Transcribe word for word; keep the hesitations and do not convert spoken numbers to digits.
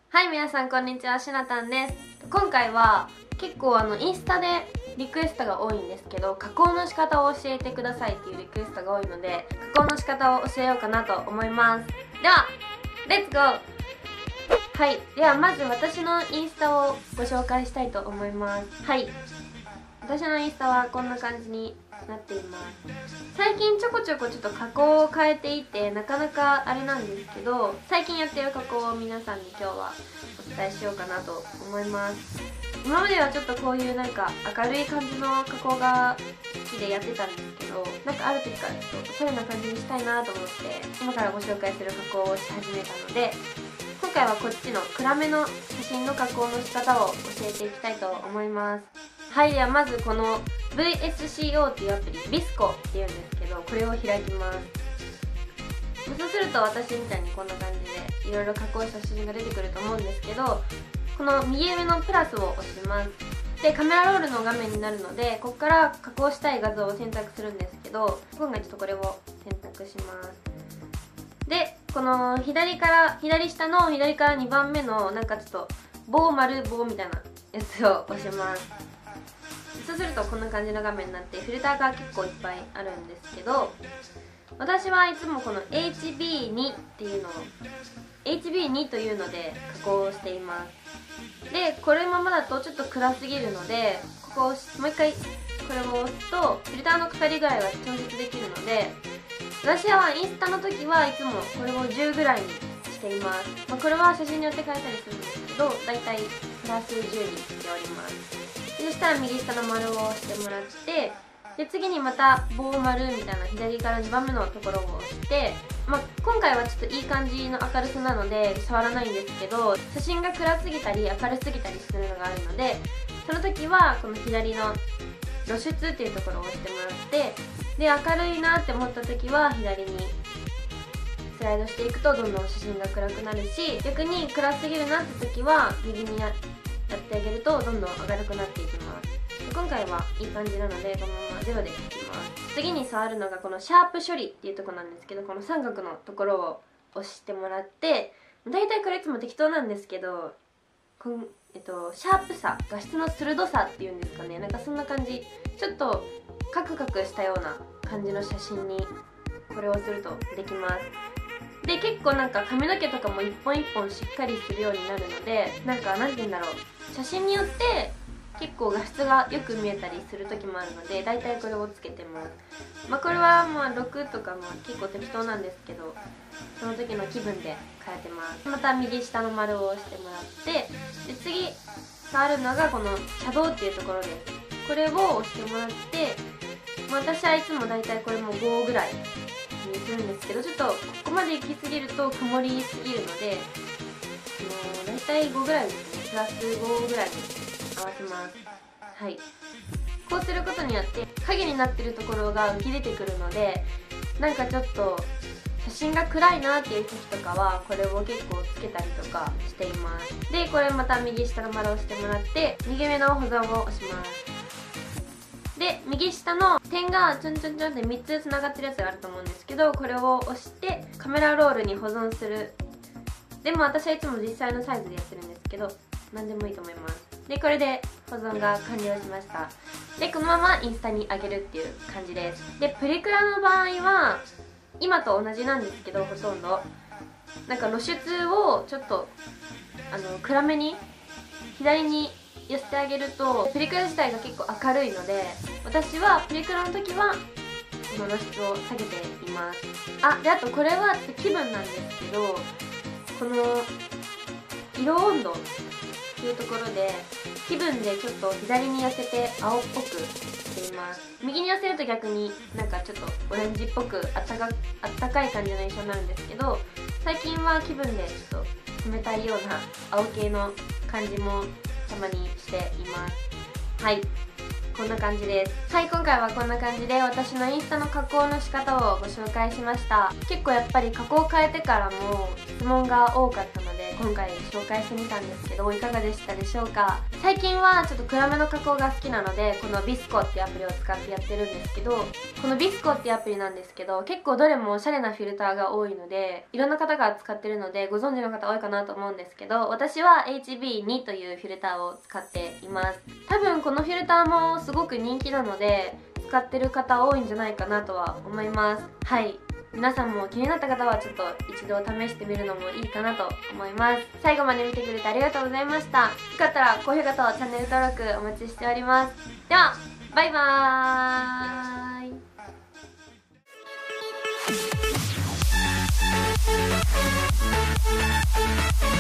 はい、皆さんこんにちは、しなたんです。今回は結構あのインスタでリクエストが多いんですけど、加工の仕方を教えてくださいっていうリクエストが多いので、加工の仕方を教えようかなと思います。ではレッツゴー。はい、ではまず私のインスタをご紹介したいと思います。はい、私のインスタはこんな感じになっています。最近ちょこちょこちょっと加工を変えていて、なかなかあれなんですけど、最近やってる加工を皆さんに今日はお伝えしようかなと思います。今まではちょっとこういうなんか明るい感じの加工が好きでやってたんですけど、なんかある時からちょっとおしゃれな感じにしたいなと思って今からご紹介する加工をし始めたので、今回はこっちの暗めの写真の加工の仕方を教えていきたいと思います。はい、ではまずこの ブイエスシーオー っていうアプリ、ビスコっていうんですけど、これを開きます。そうすると私みたいにこんな感じでいろいろ加工した写真が出てくると思うんですけど、この右上のプラスを押します。で、カメラロールの画面になるので、ここから加工したい画像を選択するんですけど、今回ちょっとこれを選択します。で、この左から左下の左からにばんめのなんかちょっと棒丸棒みたいなやつを押します。そうするとこんな感じの画面になって、フィルターが結構いっぱいあるんですけど、私はいつもこの エイチビーツー っていうのを エイチビーツー というので加工をしています。で、これままだとちょっと暗すぎるので、ここをもう一回これを押すとフィルターのかかり具合が調節できるので、私はインスタの時はいつもこれをじゅうぐらいにしています。まあ、これは写真によって変えたりするんですけど、だいたいプラスじゅうにしております。そしたら右下の丸を押してもらって、で次にまた棒丸みたいな左からにばんめのところを押して、まあ、今回はちょっといい感じの明るさなので触らないんですけど、写真が暗すぎたり明るすぎたりするのがあるので、その時はこの左の露出っていうところを押してもらって、で明るいなって思った時は左にスライドしていくとどんどん写真が暗くなるし、逆に暗すぎるなって時は右にややってあげるとどんどん明るくなっていきます。今回はいい感じなのでこのままゼロでいきます。次に触るのがこのシャープ処理っていうところなんですけど、この三角のところを押してもらって、だいたいこれいつも適当なんですけど、こん、えっと、シャープさ、画質の鋭さっていうんですかね、なんかそんな感じ、ちょっとカクカクしたような感じの写真にこれをするとできます。で、結構なんか髪の毛とかも一本一本しっかりするようになるので、なんかなんて言うんだろう、写真によって結構画質がよく見えたりする時もあるので、だいたいこれをつけてます。まあこれはまあろくとかも結構適当なんですけど、その時の気分で変えてます。また右下の丸を押してもらって、で次触るのがこのシャドウっていうところです。これを押してもらって、まあ、私はいつもだいたいこれもごぐらいにするんですけど、ちょっとここまで行き過ぎると曇りすぎるので、もうだいたいごぐらいですね、プラスごぐらいに合わせます。はい、こうすることによって影になってるところが浮き出てくるので、なんかちょっと写真が暗いなっていう時とかはこれを結構つけたりとかしています。で、これまた右下の丸を押してもらって、右上の保存を押します。で、右下の点がちょんちょんちょんってみっつつながってるやつがあると思うんですけど、これを押してカメラロールに保存する。でも私はいつも実際のサイズでやってるんですけど、何でもいいと思います。で、これで保存が完了しました。で、このままインスタに上げるっていう感じです。で、プリクラの場合は今と同じなんですけど、ほとんどなんか露出をちょっとあの暗めに左に寄せてあげると、プリクラ自体が結構明るいので、私はプリクラの時はこの露出を下げています。あ、で、あとこれは気分なんですけど、この色温度っていうところで気分でちょっと左に寄せて青っぽくしています。右に寄せると逆になんかちょっとオレンジっぽくあったかあったかい感じの印象になるんですけど、最近は気分でちょっと冷たいような青系の感じもたまにしています。はい、こんな感じです。はい、今回はこんな感じで私のインスタの加工の仕方をご紹介しました。結構やっぱり加工を変えてからも質問が多かったので、 今回紹介してみたんですけど、いかがでしたでしょうか。最近はちょっと暗めの加工が好きなので、このビスコっていうアプリを使ってやってるんですけど、このビスコっていうアプリなんですけど、結構どれもおしゃれなフィルターが多いので、いろんな方が使ってるのでご存知の方多いかなと思うんですけど、私は エイチビーツー というフィルターを使っています。多分このフィルターもすごく人気なので使ってる方多いんじゃないかなとは思います。はい、皆さんも気になった方はちょっと一度試してみるのもいいかなと思います。最後まで見てくれてありがとうございました。よかったら高評価とチャンネル登録お待ちしております。ではバイバーイ。